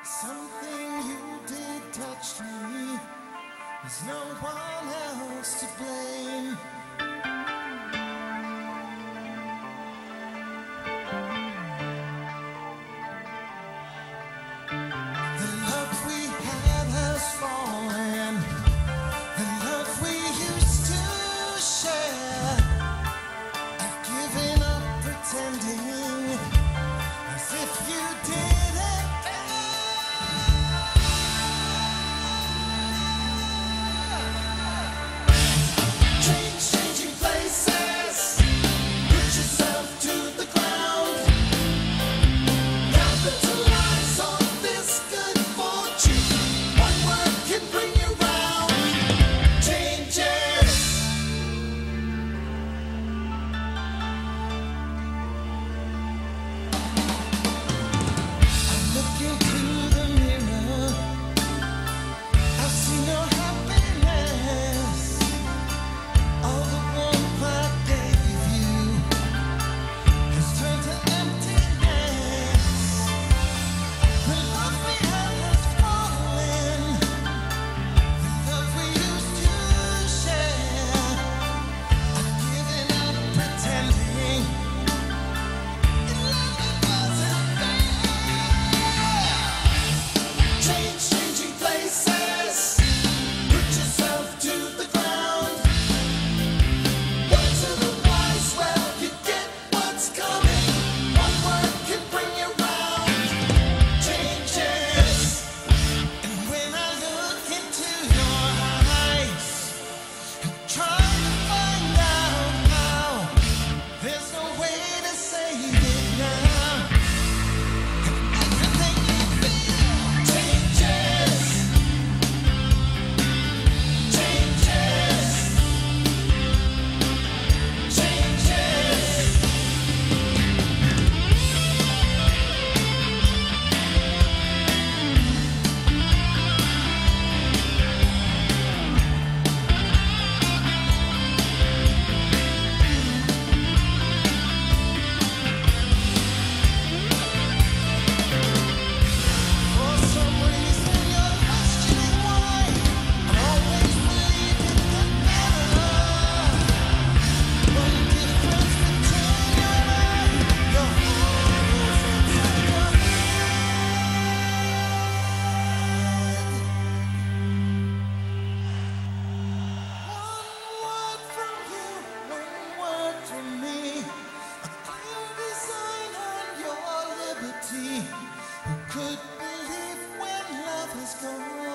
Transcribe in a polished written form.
Something you did touch me. There's no one else to blame. The love we had has fallen. The love we used to share. I've given up pretending as if you didn't care. Changing places. Put yourself to the ground. Capitalize on this good fortune. One word can bring you round. Changes. I'm looking through the mirror. I see no happiness. All the warmth I gave you has turned to emptiness. The love we had has fallen. The love we used to share. I've given up pretending. It really wasn't fair. Changing places. Put yourself to the ground. Words of the wise, well, you get what's coming. One word can bring you round. Changes. And when I look into your eyes, I'm trying to find out how. There's no way to save it now. Everything you feel changes. Changes. Changes. For some reason you're questioning why I always believed it could matter. One difference between you and I, your heart is inside your head. One word from you, one word from me. A clear design on your liberty. Who could believe when love is gone?